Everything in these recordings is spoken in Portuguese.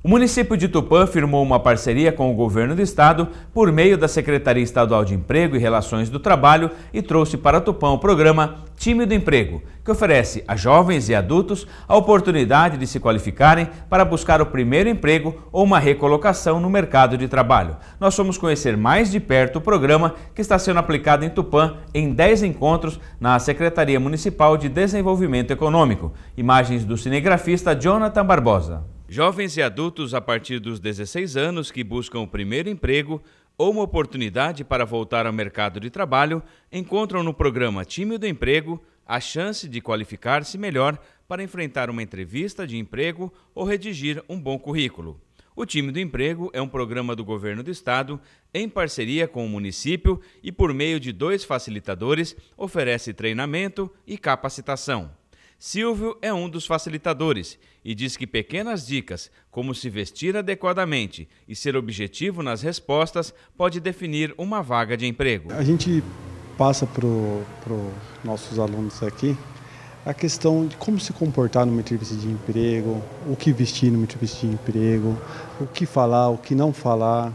O município de Tupã firmou uma parceria com o governo do estado por meio da Secretaria Estadual de Emprego e Relações do Trabalho e trouxe para Tupã o programa Time do Emprego, que oferece a jovens e adultos a oportunidade de se qualificarem para buscar o primeiro emprego ou uma recolocação no mercado de trabalho. Nós fomos conhecer mais de perto o programa que está sendo aplicado em Tupã em 10 encontros na Secretaria Municipal de Desenvolvimento Econômico. Imagens do cinegrafista Jonathan Barbosa. Jovens e adultos a partir dos 16 anos que buscam o primeiro emprego ou uma oportunidade para voltar ao mercado de trabalho encontram no programa Time do Emprego a chance de qualificar-se melhor para enfrentar uma entrevista de emprego ou redigir um bom currículo. O Time do Emprego é um programa do governo do estado em parceria com o município e por meio de 2 facilitadores oferece treinamento e capacitação. Silvio é um dos facilitadores e diz que pequenas dicas, como se vestir adequadamente e ser objetivo nas respostas, pode definir uma vaga de emprego. A gente passa para os nossos alunos aqui a questão de como se comportar numa entrevista de emprego, o que vestir numa entrevista de emprego, o que falar, o que não falar,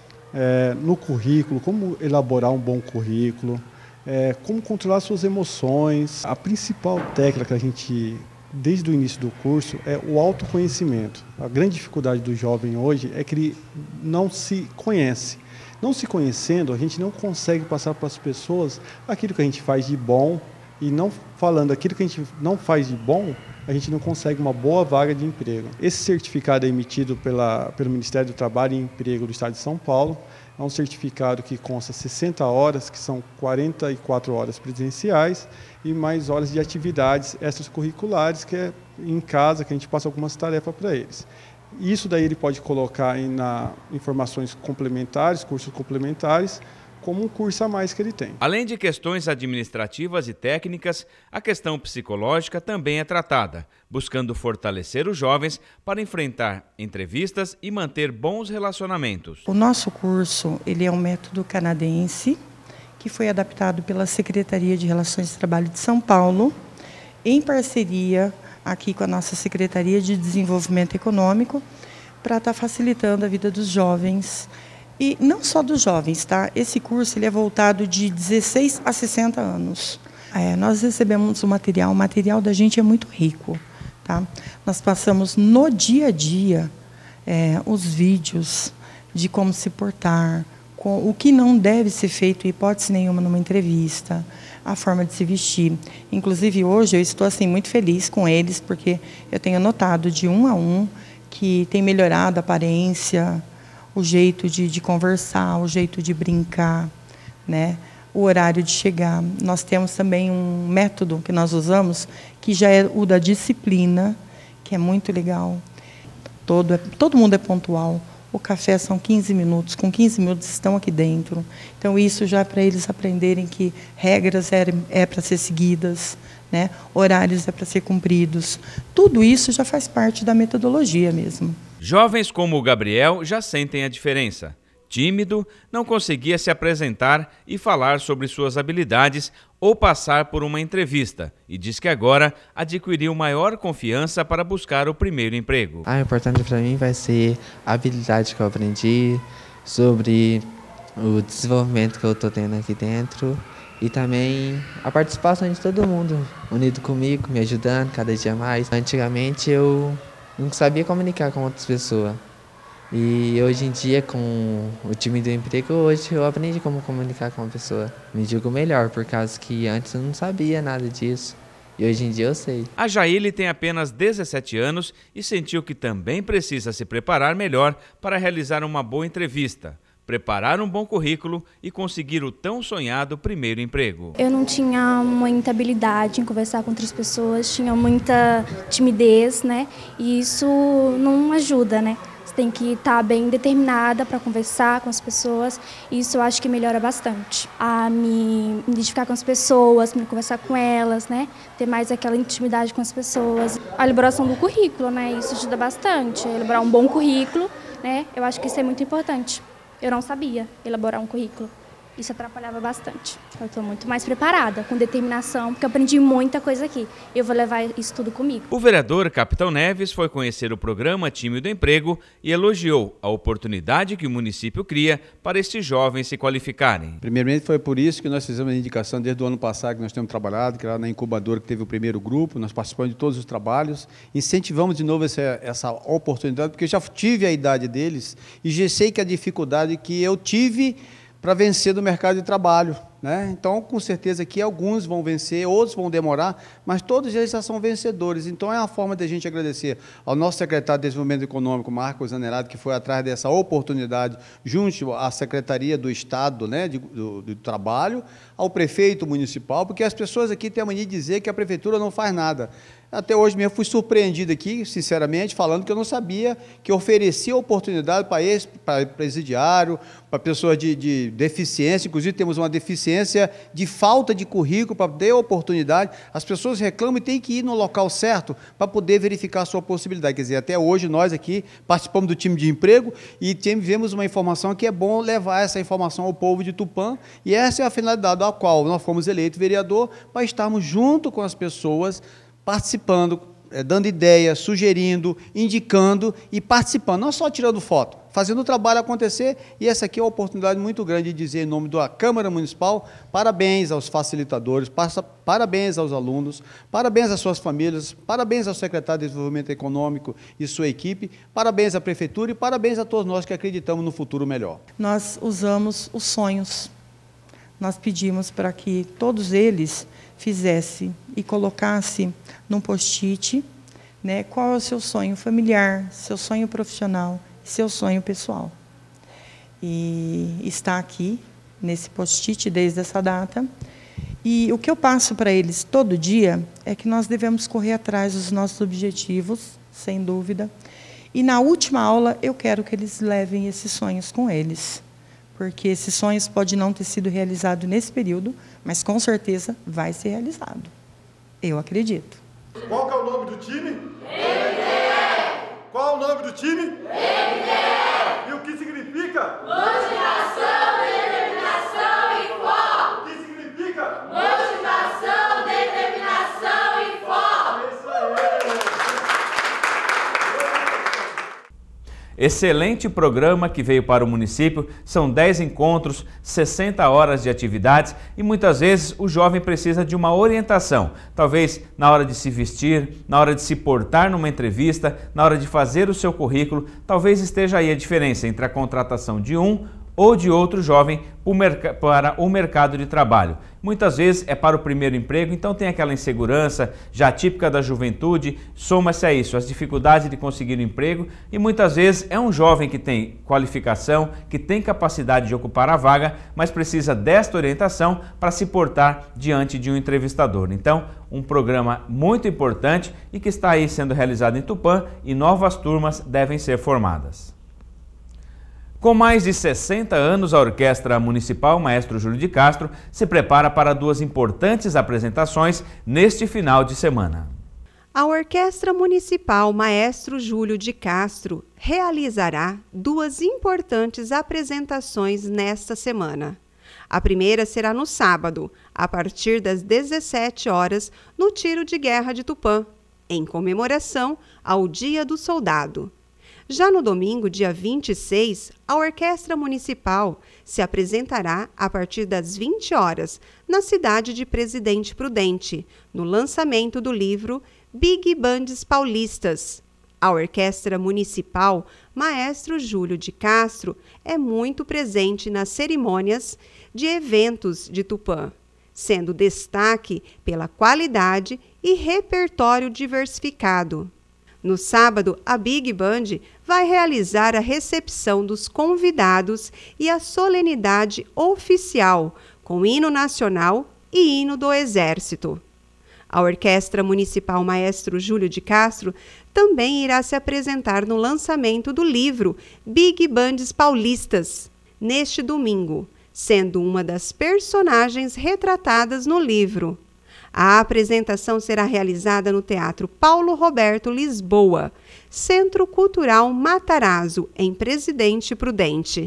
no currículo, como elaborar um bom currículo. Como controlar suas emoções. A principal técnica que a gente, desde o início do curso, é o autoconhecimento. A grande dificuldade do jovem hoje é que ele não se conhece. Não se conhecendo, a gente não consegue passar para as pessoas aquilo que a gente faz de bom, e não falando aquilo que a gente não faz de bom, a gente não consegue uma boa vaga de emprego. Esse certificado é emitido pelo Ministério do Trabalho e Emprego do Estado de São Paulo. É um certificado que consta 60 horas, que são 44 horas presenciais, e mais horas de atividades extracurriculares, que é em casa, que a gente passa algumas tarefas para eles. Isso daí ele pode colocar em informações complementares, cursos complementares, como um curso a mais que ele tem. Além de questões administrativas e técnicas, a questão psicológica também é tratada, buscando fortalecer os jovens para enfrentar entrevistas e manter bons relacionamentos. O nosso curso ele é um método canadense que foi adaptado pela Secretaria de Relações do Trabalho de São Paulo, em parceria aqui com a nossa Secretaria de Desenvolvimento Econômico, para estar facilitando a vida dos jovens. E não só dos jovens, tá? Esse curso ele é voltado de 16 a 60 anos. Nós recebemos o material da gente é muito rico, tá? Nós passamos no dia a dia os vídeos de como se portar, o que não deve ser feito, em hipótese nenhuma, numa entrevista, a forma de se vestir. Inclusive, hoje eu estou assim, muito feliz com eles, porque eu tenho notado de um a um que tem melhorado a aparência, o jeito de conversar, o jeito de brincar, né? O horário de chegar. Nós temos também um método que nós usamos, que já é o da disciplina, que é muito legal. Todo mundo é pontual. O café são 15 minutos, com 15 minutos estão aqui dentro. Então, isso já é para eles aprenderem que regras é para ser seguidas, né? Horários é para ser cumpridos. Tudo isso já faz parte da metodologia mesmo. Jovens como o Gabriel já sentem a diferença. Tímido, não conseguia se apresentar e falar sobre suas habilidades ou passar por uma entrevista e diz que agora adquiriu maior confiança para buscar o primeiro emprego. O importante para mim vai ser a habilidade que eu aprendi, sobre o desenvolvimento que eu estou tendo aqui dentro e também a participação de todo mundo unido comigo, me ajudando cada dia mais. Antigamente eu não sabia comunicar com outras pessoas. E hoje em dia, com o Time do Emprego, hoje eu aprendi como comunicar com uma pessoa. Me digo melhor, por causa que antes eu não sabia nada disso. E hoje em dia eu sei. A Jaile tem apenas 17 anos e sentiu que também precisa se preparar melhor para realizar uma boa entrevista, preparar um bom currículo e conseguir o tão sonhado primeiro emprego. Eu não tinha muita habilidade em conversar com outras pessoas, tinha muita timidez, né? E isso não ajuda, né? Você tem que estar bem determinada para conversar com as pessoas, e isso eu acho que melhora bastante. A me identificar com as pessoas, me conversar com elas, né? Ter mais aquela intimidade com as pessoas. A elaboração do currículo, né? Isso ajuda bastante. Elaborar um bom currículo, né? Eu acho que isso é muito importante. Eu não sabia elaborar um currículo. Isso atrapalhava bastante. Eu estou muito mais preparada, com determinação, porque eu aprendi muita coisa aqui. Eu vou levar isso tudo comigo. O vereador Capitão Neves foi conhecer o programa Time do Emprego e elogiou a oportunidade que o município cria para estes jovens se qualificarem. Primeiramente foi por isso que nós fizemos a indicação desde o ano passado que nós temos trabalhado, que era na incubadora que teve o primeiro grupo, nós participamos de todos os trabalhos, incentivamos de novo essa oportunidade, porque eu já tive a idade deles e já sei que a dificuldade que eu tive para vencer do mercado de trabalho, né? Então, com certeza aqui alguns vão vencer, outros vão demorar, mas todos eles já são vencedores. Então, é uma forma de a gente agradecer ao nosso secretário de Desenvolvimento Econômico, Marcos Zanerato, que foi atrás dessa oportunidade, junto à Secretaria do Estado, né, do Trabalho, ao prefeito municipal, porque as pessoas aqui têm a mania de dizer que a prefeitura não faz nada. Até hoje mesmo fui surpreendido aqui, sinceramente, falando que eu não sabia que oferecia oportunidade para presidiário, para pessoas de deficiência, inclusive temos uma deficiência de falta de currículo para ter oportunidade. As pessoas reclamam e têm que ir no local certo para poder verificar a sua possibilidade. Quer dizer, até hoje nós aqui participamos do time de emprego e tivemos uma informação que é bom levar essa informação ao povo de Tupã, e essa é a finalidade da qual nós fomos eleitos vereador, para estarmos junto com as pessoas, participando, dando ideias, sugerindo, indicando e participando, não só tirando foto, fazendo o trabalho acontecer. E essa aqui é uma oportunidade muito grande de dizer, em nome da Câmara Municipal, parabéns aos facilitadores, parabéns aos alunos, parabéns às suas famílias, parabéns ao secretário de Desenvolvimento Econômico e sua equipe, parabéns à Prefeitura e parabéns a todos nós que acreditamos no futuro melhor. Nós usamos os sonhos. Nós pedimos para que todos eles fizessem e colocassem num post-it, né, qual é o seu sonho familiar, seu sonho profissional, seu sonho pessoal. E está aqui, nesse post-it, desde essa data. E o que eu passo para eles todo dia é que nós devemos correr atrás dos nossos objetivos, sem dúvida. E na última aula, eu quero que eles levem esses sonhos com eles. Porque esses sonhos podem não ter sido realizados nesse período, mas com certeza vai ser realizado. Eu acredito. Qual que é o nome do time? MDE! Qual é o nome do time? MDE! E o que significa? Motivação, determinação e foco! O que significa? Motivação, determinação e foco! É isso aí! Excelente programa que veio para o município, são 10 encontros, 60 horas de atividades e muitas vezes o jovem precisa de uma orientação, talvez na hora de se vestir, na hora de se portar numa entrevista, na hora de fazer o seu currículo, talvez esteja aí a diferença entre a contratação de um ou de outro jovem para o mercado de trabalho. Muitas vezes é para o primeiro emprego, então tem aquela insegurança já típica da juventude, soma-se a isso, as dificuldades de conseguir um emprego, e muitas vezes é um jovem que tem qualificação, que tem capacidade de ocupar a vaga, mas precisa desta orientação para se portar diante de um entrevistador. Então, um programa muito importante e que está aí sendo realizado em Tupã, e novas turmas devem ser formadas. Com mais de 60 anos, a Orquestra Municipal Maestro Júlio de Castro se prepara para duas importantes apresentações neste final de semana. A Orquestra Municipal Maestro Júlio de Castro realizará duas importantes apresentações nesta semana. A primeira será no sábado, a partir das 17 horas, no Tiro de Guerra de Tupã, em comemoração ao Dia do Soldado. Já no domingo, dia 26, a Orquestra Municipal se apresentará a partir das 20 horas na cidade de Presidente Prudente, no lançamento do livro Big Bands Paulistas. A Orquestra Municipal Maestro Júlio de Castro é muito presente nas cerimônias de eventos de Tupã, sendo destaque pela qualidade e repertório diversificado. No sábado, a Big Band vai realizar a recepção dos convidados e a solenidade oficial, com hino nacional e hino do Exército. A Orquestra Municipal Maestro Júlio de Castro também irá se apresentar no lançamento do livro Big Bands Paulistas, neste domingo, sendo uma das personagens retratadas no livro. A apresentação será realizada no Teatro Paulo Roberto Lisboa, Centro Cultural Matarazzo, em Presidente Prudente.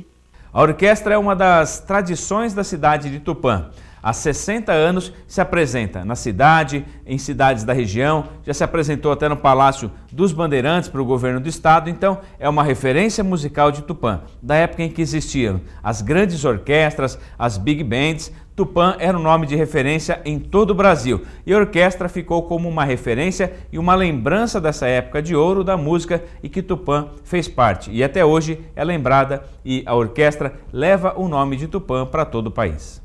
A orquestra é uma das tradições da cidade de Tupã. Há 60 anos se apresenta na cidade, em cidades da região, já se apresentou até no Palácio dos Bandeirantes para o governo do estado, então é uma referência musical de Tupã. Da época em que existiam as grandes orquestras, as big bands, Tupã era um nome de referência em todo o Brasil e a orquestra ficou como uma referência e uma lembrança dessa época de ouro da música e que Tupã fez parte. E até hoje é lembrada e a orquestra leva o nome de Tupã para todo o país.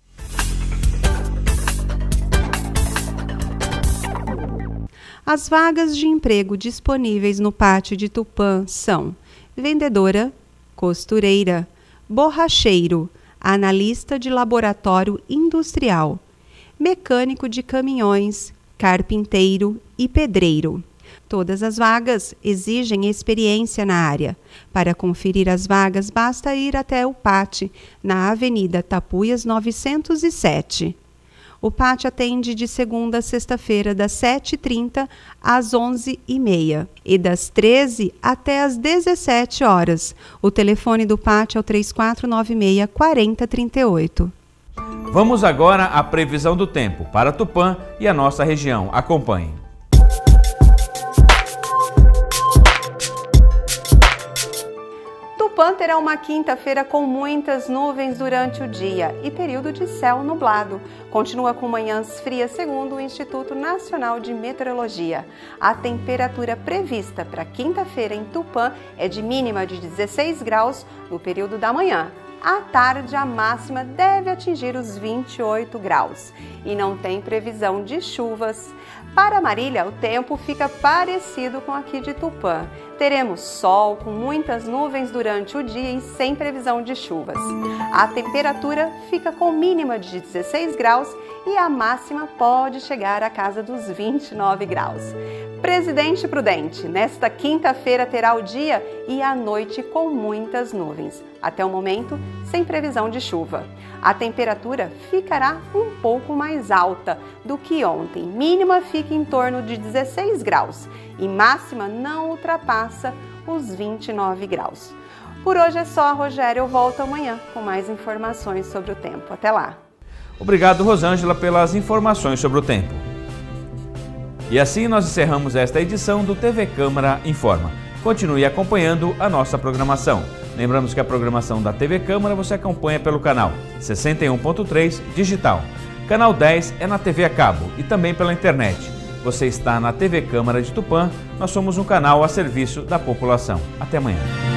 As vagas de emprego disponíveis no pátio de Tupã são vendedora, costureira, borracheiro, analista de laboratório industrial, mecânico de caminhões, carpinteiro e pedreiro. Todas as vagas exigem experiência na área. Para conferir as vagas, basta ir até o PAT, na Avenida Tapuias 907. O PAT atende de segunda a sexta-feira, das 7h30 às 11h30 e das 13 até às 17 horas. O telefone do PAT é o 3496-4038. Vamos agora à previsão do tempo para Tupã e a nossa região. Acompanhe. Tupã terá uma quinta-feira com muitas nuvens durante o dia e período de céu nublado. Continua com manhãs frias, segundo o Instituto Nacional de Meteorologia. A temperatura prevista para quinta-feira em Tupã é de mínima de 16 graus no período da manhã. À tarde, a máxima deve atingir os 28 graus e não tem previsão de chuvas. Para Marília, o tempo fica parecido com aqui de Tupã. Teremos sol com muitas nuvens durante o dia e sem previsão de chuvas. A temperatura fica com mínima de 16 graus e a máxima pode chegar à casa dos 29 graus. Presidente Prudente, nesta quinta-feira terá o dia e a noite com muitas nuvens. Até o momento, sem previsão de chuva. A temperatura ficará um pouco mais alta do que ontem. Mínima fica em torno de 16 graus e máxima não ultrapassa os 29 graus. Por hoje é só, Rogério. Eu volto amanhã com mais informações sobre o tempo. Até lá. Obrigado, Rosângela, pelas informações sobre o tempo. E assim nós encerramos esta edição do TV Câmara Informa. Continue acompanhando a nossa programação. Lembramos que a programação da TV Câmara você acompanha pelo canal 61.3 digital. Canal 10 é na TV a cabo e também pela internet. Você está na TV Câmara de Tupã, nós somos um canal a serviço da população. Até amanhã.